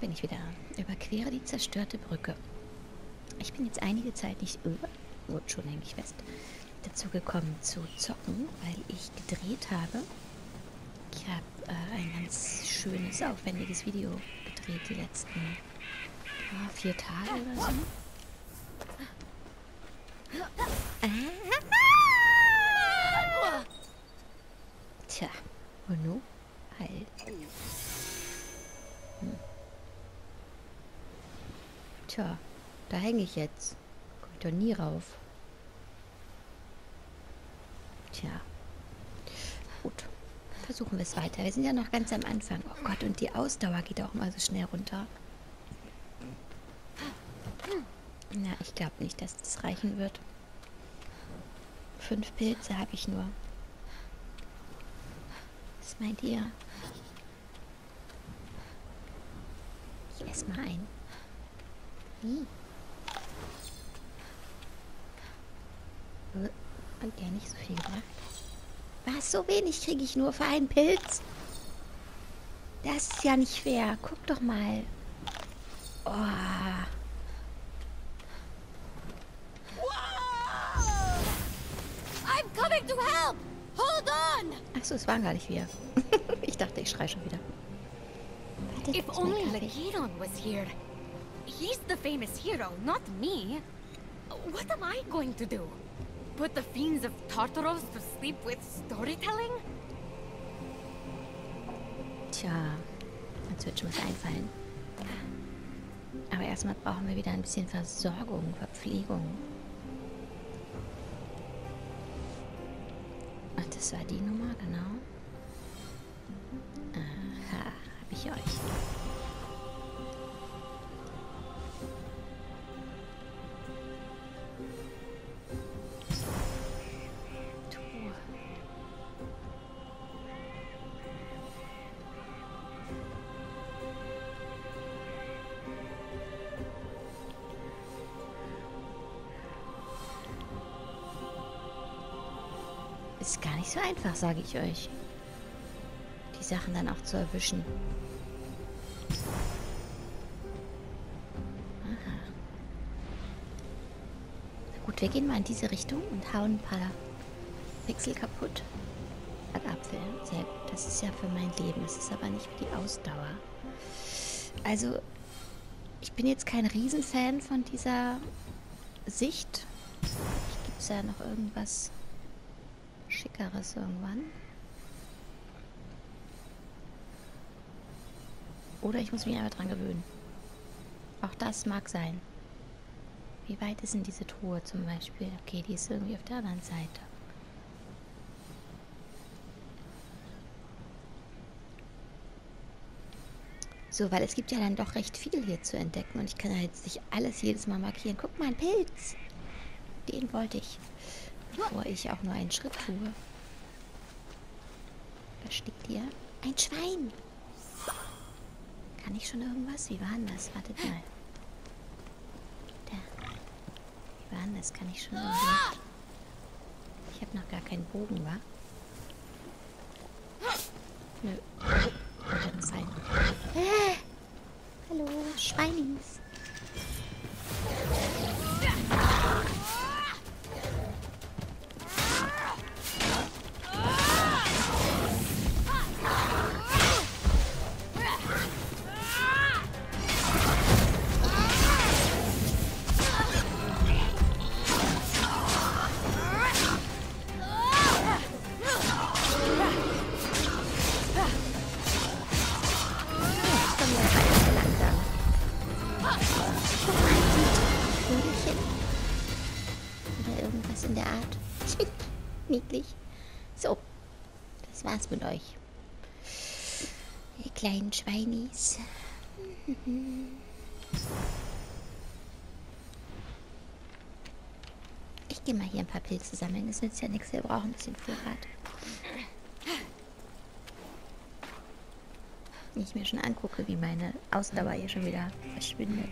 bin ich wieder. Überquere die zerstörte Brücke. Ich bin jetzt einige Zeit nicht wurde schon eigentlich fest, dazu gekommen zu zocken, weil ich gedreht habe. Ich habe ein ganz schönes, aufwendiges Video gedreht, die letzten 4 Tage oder so. Tja, und nun? Halt. Tja, da hänge ich jetzt. Komm ich doch nie rauf. Tja. Gut. Versuchen wir es weiter. Wir sind ja noch ganz am Anfang. Oh Gott, und die Ausdauer geht auch mal so schnell runter. Na, ich glaube nicht, dass das reichen wird. 5 Pilze habe ich nur. Was meint ihr? Ich esse mal ein. Hat der nicht so viel gebracht? Was? So wenig kriege ich nur für einen Pilz? Das ist ja nicht fair. Guck doch mal. Oh. I'm coming to help! Hold on! Achso, es waren gar nicht wir. Ich dachte, ich schreie schon wieder. Warte, If only Lakiron was here. He's the famous hero, not me. What am I going to do? Put the fiends of Tartaros to sleep with storytelling? Tja, uns wird schon was einfallen. Aber erstmal brauchen wir wieder ein bisschen Versorgung, Verpflegung. Ach, das war die Nummer, genau. Aha, hab ich euch. Ist gar nicht so einfach, sage ich euch. Die Sachen dann auch zu erwischen. Aha. Na gut, wir gehen mal in diese Richtung und hauen ein paar Pixel kaputt. Ein Apfel. Sehr gut. Das ist ja für mein Leben. Das ist aber nicht für die Ausdauer. Also, ich bin jetzt kein Riesenfan von dieser Sicht. Gibt es ja noch irgendwas Schickeres irgendwann? Oder ich muss mich einfach dran gewöhnen. Auch das mag sein. Wie weit ist denn diese Truhe zum Beispiel? Okay, die ist irgendwie auf der anderen Seite. So, weil es gibt ja dann doch recht viel hier zu entdecken und ich kann ja jetzt nicht alles jedes Mal markieren. Guck mal, ein Pilz. Den wollte ich. Bevor ich auch nur einen Schritt tue. Was steht hier? Ein Schwein. Kann ich schon irgendwas? Wie war denn das? Wartet mal. Da. Wie war denn das? Kann ich schon irgendwas? Ich habe noch gar keinen Bogen, wa? Nö. Kann sein. Hallo, Schweinis. In der Art. Niedlich. So, das war's mit euch. Ihr kleinen Schweinis. Ich gehe mal hier ein paar Pilze sammeln. Das nützt ja nichts. Wir brauchen ein bisschen Vorrat. Wenn ich mir schon angucke, wie meine Ausdauer hier schon wieder verschwindet.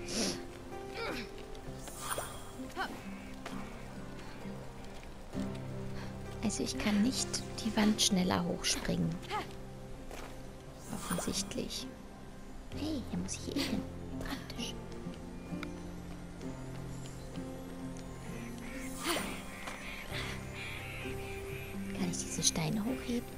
Also ich kann nicht die Wand schneller hochspringen. Offensichtlich. Hey, hier muss ich hin. Praktisch. Kann ich diese Steine hochheben?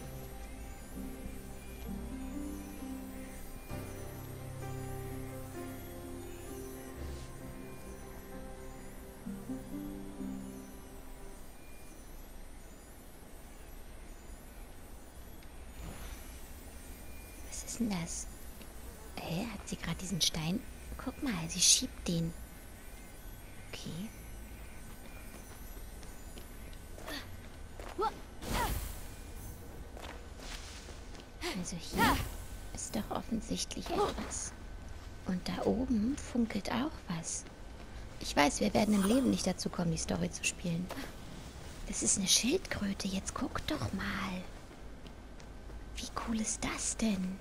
Was ist denn das? Hat sie gerade diesen Stein? Guck mal, sie schiebt den. Okay. Also hier ist doch offensichtlich etwas. Und da oben funkelt auch was. Ich weiß, wir werden im Leben nicht dazu kommen, die Story zu spielen. Das ist eine Schildkröte. Jetzt guck doch mal. Wie cool ist das denn?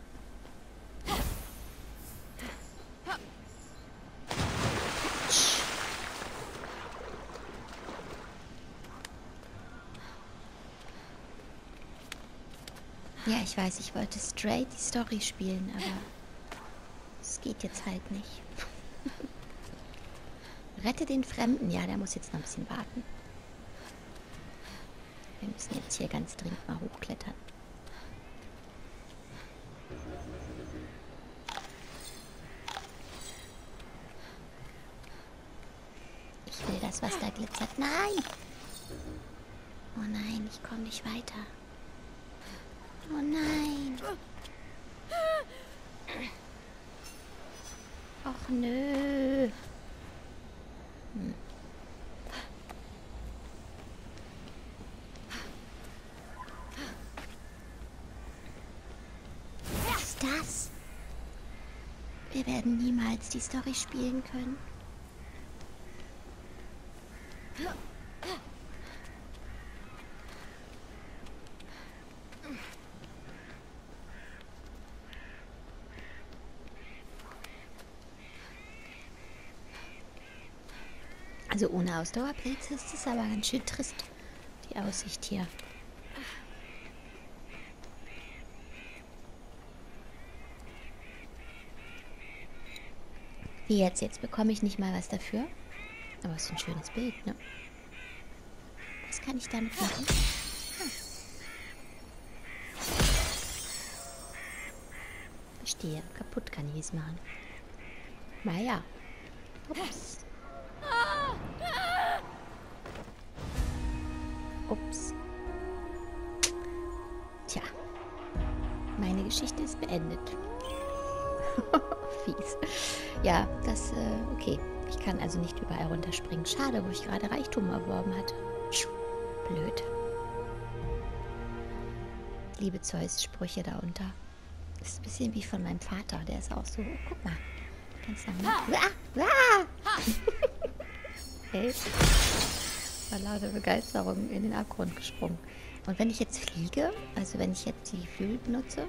Ja, ich weiß, ich wollte straight die Story spielen, aber es geht jetzt halt nicht. Rette den Fremden. Ja, der muss jetzt noch ein bisschen warten. Wir müssen jetzt hier ganz dringend mal hochklettern. Ich will das, was da glitzert. Nein! Oh nein, ich komme nicht weiter. Oh nein. Och nö. Was ist das? Wir werden niemals die Story spielen können. Also ohne Ausdauerpilze ist es aber ganz schön trist, die Aussicht hier. Wie jetzt? Jetzt bekomme ich nicht mal was dafür. Aber es ist ein schönes Bild, ne? Was kann ich damit machen? Verstehe. Kaputt kann ich es machen. Naja. Ups. Ups. Tja. Meine Geschichte ist beendet. Fies. Ja, das, okay. Ich kann also nicht überall runterspringen. Schade, wo ich gerade Reichtum erworben hatte. Blöd. Liebe Zeus-Sprüche da unter. Das ist ein bisschen wie von meinem Vater. Der ist auch so, oh, guck mal. Ganz normal. Hey. War lauter Begeisterung in den Abgrund gesprungen. Und wenn ich jetzt fliege, also wenn ich jetzt die Flügel benutze,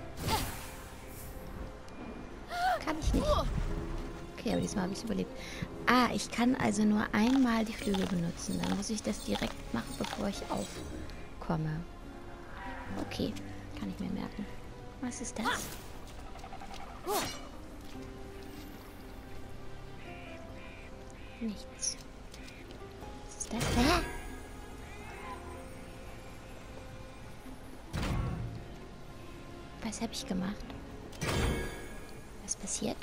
kann ich nicht. Okay, aber diesmal habe ich es überlebt. Ah, ich kann also nur einmal die Flügel benutzen. Dann muss ich das direkt machen, bevor ich aufkomme. Okay, kann ich mir merken. Was ist das? Nichts. Was ist das? Hä? Was habe ich gemacht? Was passiert?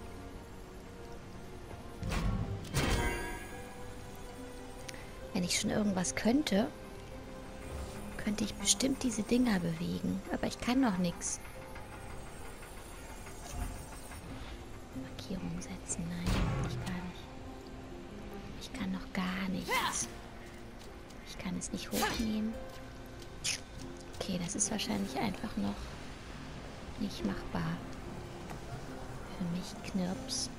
Wenn ich schon irgendwas könnte, könnte ich bestimmt diese Dinger bewegen. Aber ich kann noch nichts. Markierung setzen. Nein, ich gar nicht. Ich kann noch gar nichts. Ich kann es nicht hochnehmen. Okay, das ist wahrscheinlich einfach noch nicht machbar. Für mich Knirps.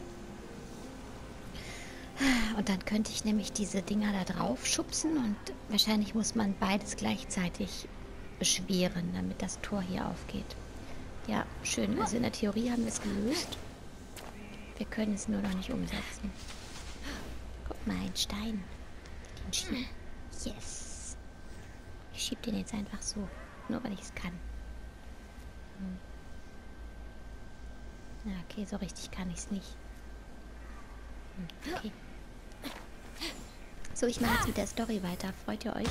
Und dann könnte ich nämlich diese Dinger da drauf schubsen und wahrscheinlich muss man beides gleichzeitig beschweren, damit das Tor hier aufgeht. Ja, schön. Also in der Theorie haben wir es gelöst. Wir können es nur noch nicht umsetzen. Guck mal, ein Stein. Den schieben. Yes. Ich schieb den jetzt einfach so. Nur weil ich es kann. Ja, okay, so richtig kann ich es nicht. Okay. So, ich mache jetzt mit der Story weiter. Freut ihr euch?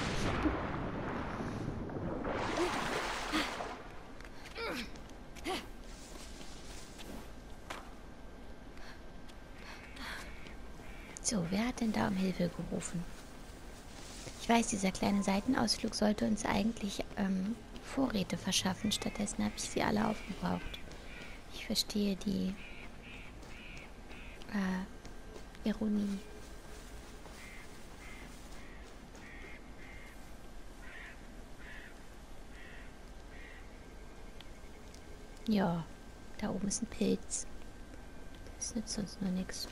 So, wer hat denn da um Hilfe gerufen? Ich weiß, dieser kleine Seitenausflug sollte uns eigentlich Vorräte verschaffen. Stattdessen habe ich sie alle aufgebraucht. Ich verstehe die Ironie. Ja, da oben ist ein Pilz. Das nützt uns nur nichts.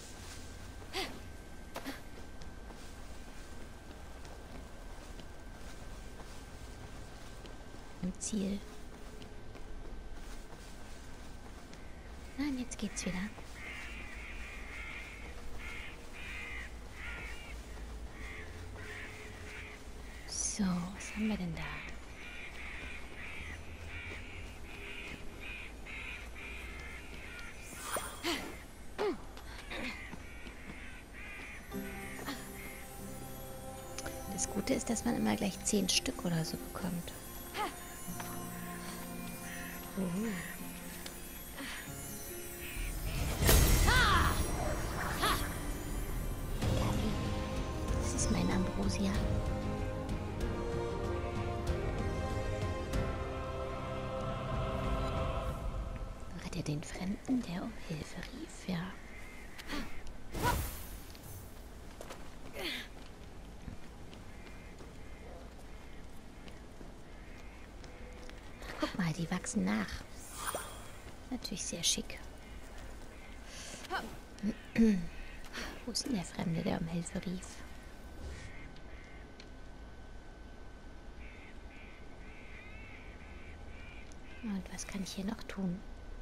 Im Ziel. Nein, jetzt geht's wieder. So, was haben wir denn da? Das Gute ist, dass man immer gleich 10 Stück oder so bekommt. Das ist mein Ambrosia. Rette den Fremden, der um Hilfe rief, ja. Guck mal, die wachsen nach. Natürlich sehr schick. Wo ist denn der Fremde, der um Hilfe rief? Und was kann ich hier noch tun?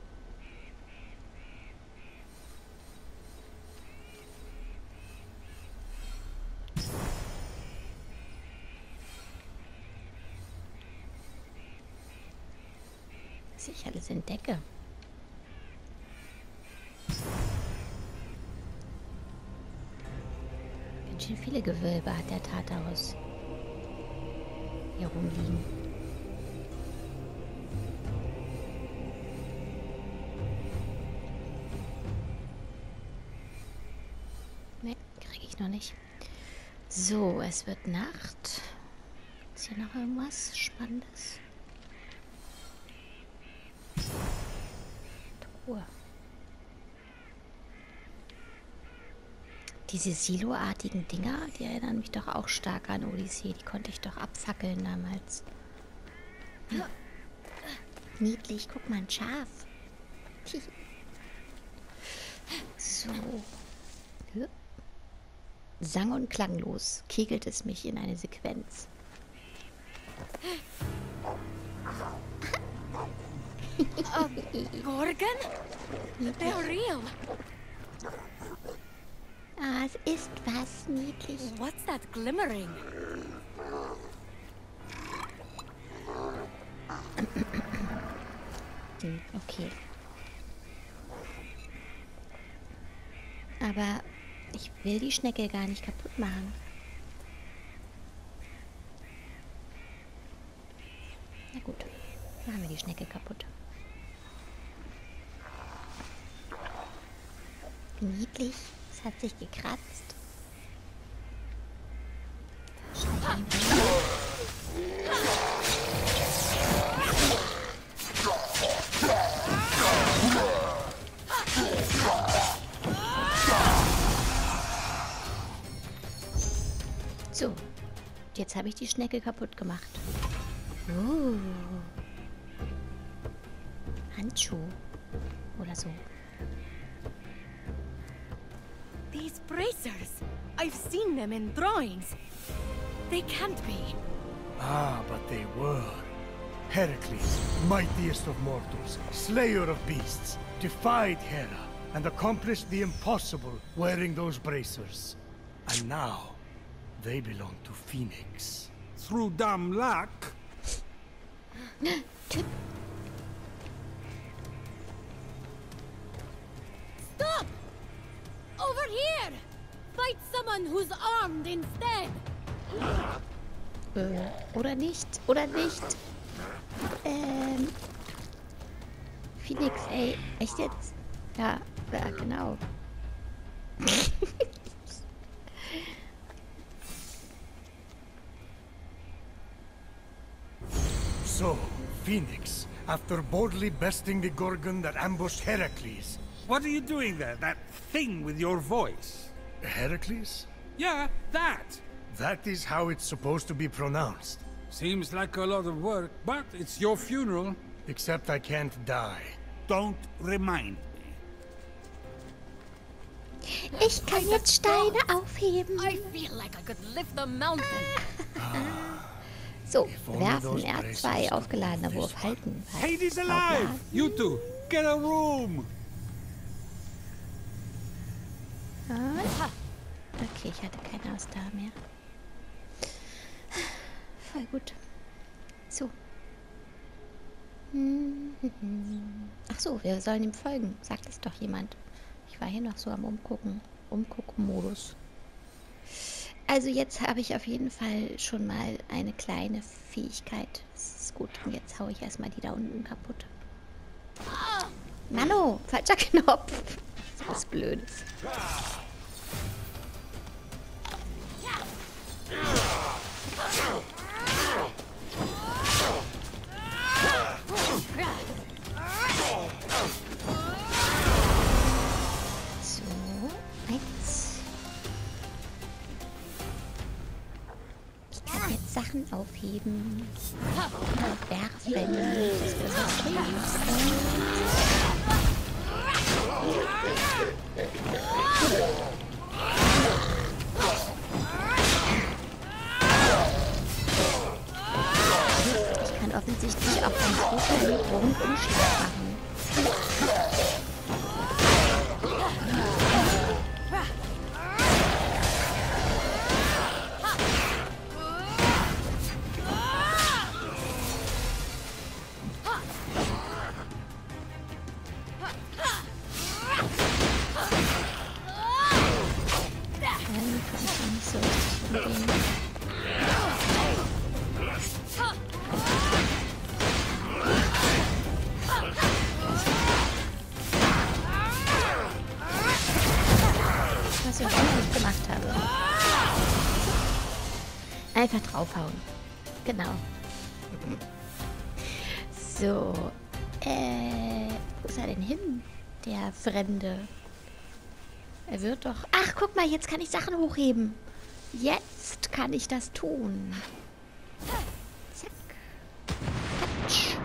Was ich alles entdecke. Ganz schön viele Gewölbe hat der Tartarus hier rumliegen. Ne, kriege ich noch nicht. So, es wird Nacht. Ist hier noch irgendwas Spannendes? Truhe. Diese Silo-artigen Dinger, die erinnern mich doch auch stark an Odyssee. Die konnte ich doch abfackeln damals. Ja. Niedlich, guck mal, ein Schaf. So. Ja. Sang- und klanglos kegelt es mich in eine Sequenz. Gorgon? They're real. Ah, es ist was niedlich. What's that glimmering? Okay. Aber ich will die Schnecke gar nicht kaputt machen. Na gut, machen wir die Schnecke kaputt. Niedlich, es hat sich gekratzt. Schnecken. So, jetzt habe ich die Schnecke kaputt gemacht. Handschuh oder so. These bracers. I've seen them in drawings. They can't be. Ah, but they were. Heracles, mightiest of mortals, slayer of beasts, defied Hera and accomplished the impossible wearing those bracers. And now, they belong to Phoenix. Through dumb luck. someone who's armed instead. Oder nicht. Oder nicht. Phoenix, ey. Echt jetzt? Ja, genau. So, Phoenix, after boldly besting the Gorgon that ambushed Heracles. What are you doing there? That thing with your voice? Heracles? Yeah, that. That is how it's supposed to be pronounced. Seems like a lot of work, but it's your funeral. Except I can't die. Don't remind me. Ich kann jetzt Steine aufheben. I feel like I could lift a mountain. So, werfen R2, aufgeladener Wurf, halten. Hades alive! You two, get a room! Okay, ich hatte keine Ausdauer mehr. Voll gut. So. Ach so, wir sollen ihm folgen. Sagt es doch jemand. Ich war hier noch so am Umgucken. Umgucken-Modus. Also jetzt habe ich auf jeden Fall schon mal eine kleine Fähigkeit. Das ist gut. Und jetzt haue ich erstmal die da unten kaputt. Mano, falscher Knopf. Das ist was Blödes. So, eins. Ich kann jetzt Sachen aufheben und werfen. Das wird was bringen. Ich kann offensichtlich auch einen großen Rundumschlag machen. Was ich auch immer nicht gemacht habe. Einfach draufhauen. Genau. So. Wo ist er denn hin? Der Fremde. Er wird doch... Ach, guck mal, jetzt kann ich Sachen hochheben. Jetzt kann ich das tun. Zack. Patsch.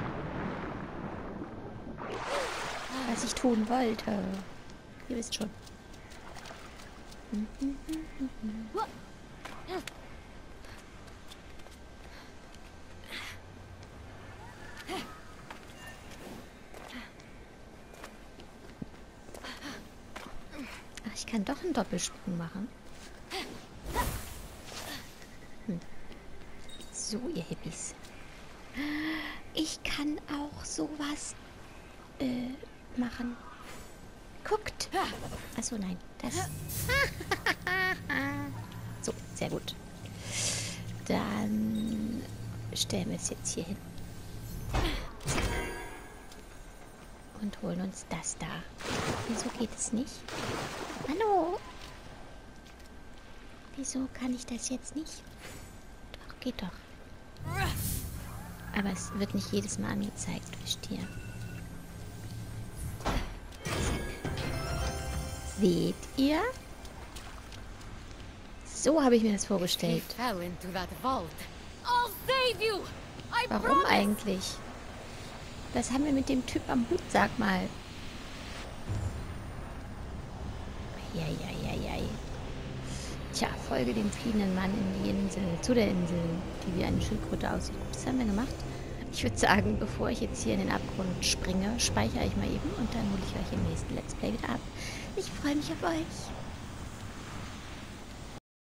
Was ich tun wollte. Ihr wisst schon. Ach, ich kann doch einen Doppelsprung machen. So, ihr Hippies. Ich kann auch sowas machen. Guckt. Achso, nein. Das. So, sehr gut. Dann stellen wir es jetzt hier hin. Und holen uns das da. Wieso geht es nicht? Hallo? Wieso kann ich das jetzt nicht? Doch, geht doch. Aber es wird nicht jedes Mal angezeigt, wisst ihr. Seht ihr? So habe ich mir das vorgestellt. Warum eigentlich? Was haben wir mit dem Typ am Hut, sag mal? Ja. Tja, folge dem fliehenden Mann in die Insel, zu der Insel, die wie eine Schildkröte aussieht. Gut, das haben wir gemacht. Ich würde sagen, bevor ich jetzt hier in den Abgrund springe, speichere ich mal eben und dann hole ich euch im nächsten Let's Play wieder ab. Ich freue mich auf euch.